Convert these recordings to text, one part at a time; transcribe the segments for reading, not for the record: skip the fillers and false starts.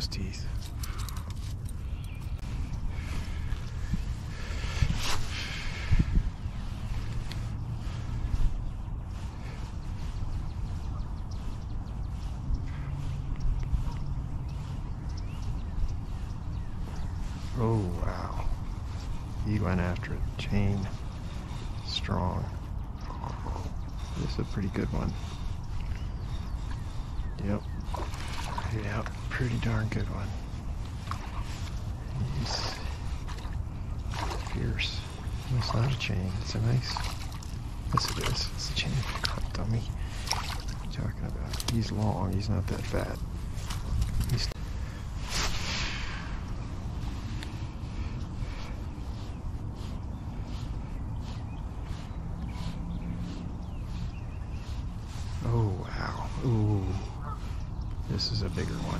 those teeth. Oh, wow. He went after it. Chain. Strong. This is a pretty good one. Yep. Yep. Pretty darn good one. He's fierce. It's not a chain. It's a nice... Yes, it is. It's a chain. Oh, dummy. What are you talking about? He's long. He's not that fat. He's... Oh, wow. Ooh. This is a bigger one.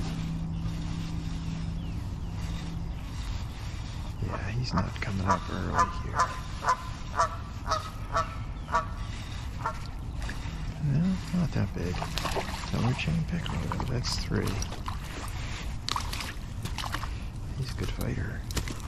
Yeah, he's not coming up early here. No, not that big. Another chain pickerel. That's 3. He's a good fighter.